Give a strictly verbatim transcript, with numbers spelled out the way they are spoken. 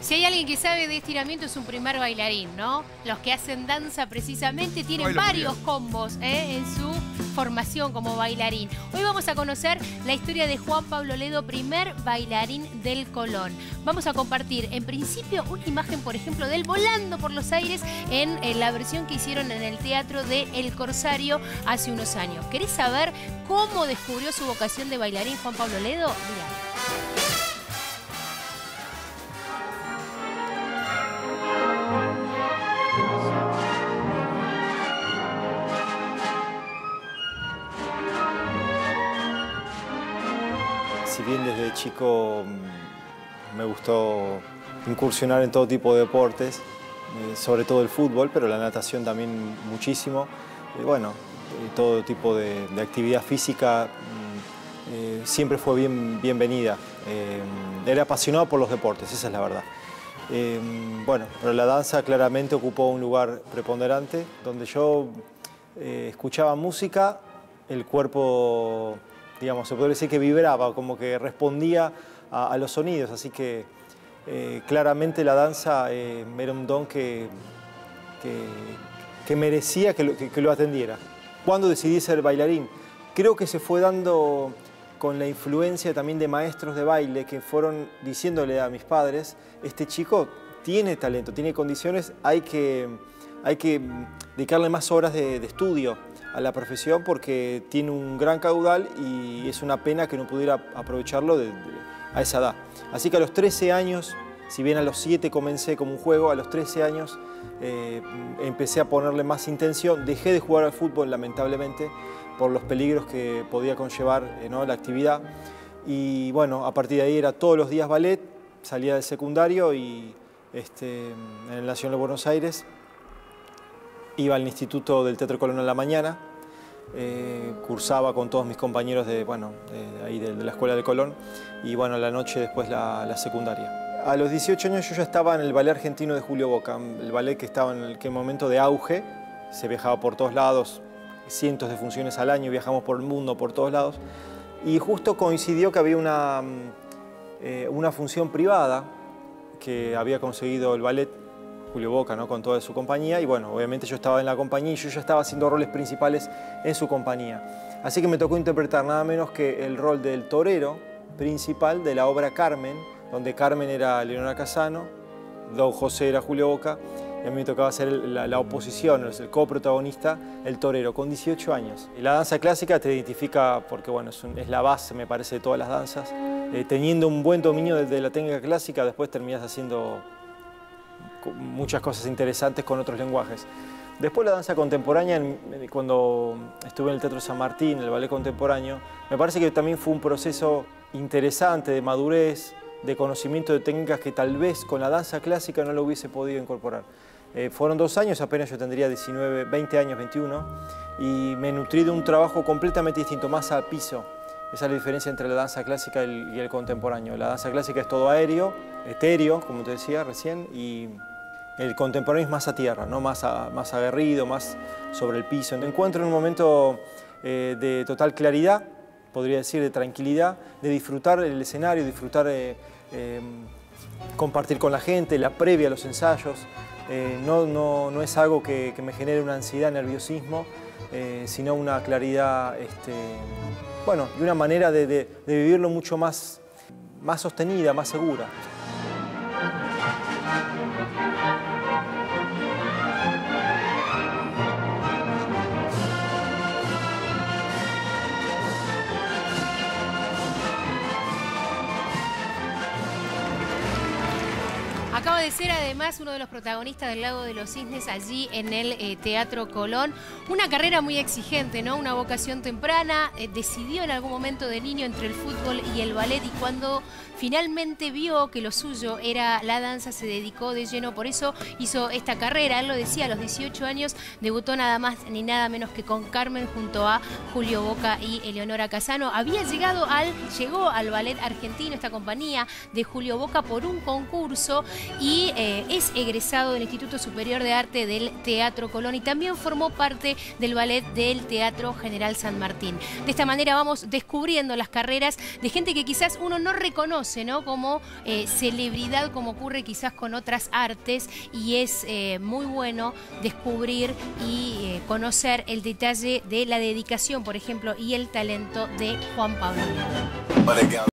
Si hay alguien que sabe de estiramiento es un primer bailarín, ¿no? Los que hacen danza precisamente tienen varios combos ¿eh? en su formación como bailarín. Hoy vamos a conocer la historia de Juan Pablo Ledo, primer bailarín del Colón. Vamos a compartir en principio una imagen, por ejemplo, de él volando por los aires en, en la versión que hicieron en el Teatro de El Corsario hace unos años. ¿Querés saber cómo descubrió su vocación de bailarín Juan Pablo Ledo? Mirá. Si bien desde chico me gustó incursionar en todo tipo de deportes, eh, sobre todo el fútbol, pero la natación también muchísimo. Y bueno, eh, todo tipo de, de actividad física eh, siempre fue bien, bienvenida. Eh, era apasionado por los deportes, esa es la verdad. Eh, bueno, pero la danza claramente ocupó un lugar preponderante, donde yo eh, escuchaba música, el cuerpo, digamos, se podría decir que vibraba, como que respondía a, a los sonidos, así que eh, claramente la danza eh, era un don que, que, que merecía que lo, que, que lo atendiera. ¿Cuándo decidí ser bailarín? Creo que se fue dando con la influencia también de maestros de baile que fueron diciéndole a mis padres, este chico tiene talento, tiene condiciones, hay que, hay que dedicarle más horas de, de estudio a la profesión porque tiene un gran caudal y es una pena que no pudiera aprovecharlo de, de, a esa edad. Así que a los trece años, si bien a los siete comencé como un juego, a los trece años eh, empecé a ponerle más intención. Dejé de jugar al fútbol, lamentablemente, por los peligros que podía conllevar eh, ¿no? la actividad. Y bueno, a partir de ahí era todos los días ballet, salía del secundario y este, en el Nacional de Buenos Aires iba al Instituto del Teatro Colón a la mañana, eh, cursaba con todos mis compañeros de, bueno, de, ahí de, de la Escuela de Colón y bueno, a la noche después la, la secundaria. A los dieciocho años yo ya estaba en el ballet argentino de Julio Boca, el ballet que estaba en aquel momento de auge, se viajaba por todos lados, cientos de funciones al año, viajamos por el mundo, por todos lados, y justo coincidió que había una, eh, una función privada que había conseguido el ballet Julio Boca, ¿no? Con toda su compañía, y bueno, obviamente yo estaba en la compañía y yo ya estaba haciendo roles principales en su compañía. Así que me tocó interpretar nada menos que el rol del torero principal de la obra Carmen, donde Carmen era Leonora Casano, Don José era Julio Boca, y a mí me tocaba hacer la, la oposición, el coprotagonista, el torero, con dieciocho años. Y la danza clásica te identifica porque bueno, es, un, es la base, me parece, de todas las danzas. Eh, teniendo un buen dominio de, de la técnica clásica, después terminas haciendo muchas cosas interesantes con otros lenguajes. Después la danza contemporánea, cuando estuve en el Teatro San Martín, el ballet contemporáneo, me parece que también fue un proceso interesante de madurez, de conocimiento de técnicas que tal vez con la danza clásica no lo hubiese podido incorporar. Eh, fueron dos años, apenas yo tendría diecinueve, veinte años, veintiuno, y me nutrí de un trabajo completamente distinto, más al piso. Esa es la diferencia entre la danza clásica y el, y el contemporáneo. La danza clásica es todo aéreo, etéreo, como te decía recién, y el contemporáneo es más a tierra, ¿no? más, a, más aguerrido, más sobre el piso. Me encuentro en un momento eh, de total claridad, podría decir, de tranquilidad, de disfrutar el escenario, disfrutar, eh, eh, compartir con la gente, la previa a los ensayos. Eh, no, no, no es algo que, que me genere una ansiedad, nerviosismo, eh, sino una claridad, este, bueno, y una manera de, de, de vivirlo mucho más, más sostenida, más segura. Acaba de ser además uno de los protagonistas del Lago de los Cisnes allí en el eh, Teatro Colón. Una carrera muy exigente, ¿no? Una vocación temprana. Eh, decidió en algún momento de niño entre el fútbol y el ballet y cuando finalmente vio que lo suyo era la danza se dedicó de lleno. Por eso hizo esta carrera. Él lo decía, a los dieciocho años debutó nada más ni nada menos que con Carmen junto a Julio Boca y Eleonora Casano. Había llegado al, llegó al ballet argentino, esta compañía de Julio Boca, por un concurso y eh, es egresado del Instituto Superior de Arte del Teatro Colón y también formó parte del ballet del Teatro General San Martín. De esta manera vamos descubriendo las carreras de gente que quizás uno no reconoce, ¿no? Como eh, celebridad, como ocurre quizás con otras artes, y es eh, muy bueno descubrir y eh, conocer el detalle de la dedicación, por ejemplo, y el talento de Juan Pablo León.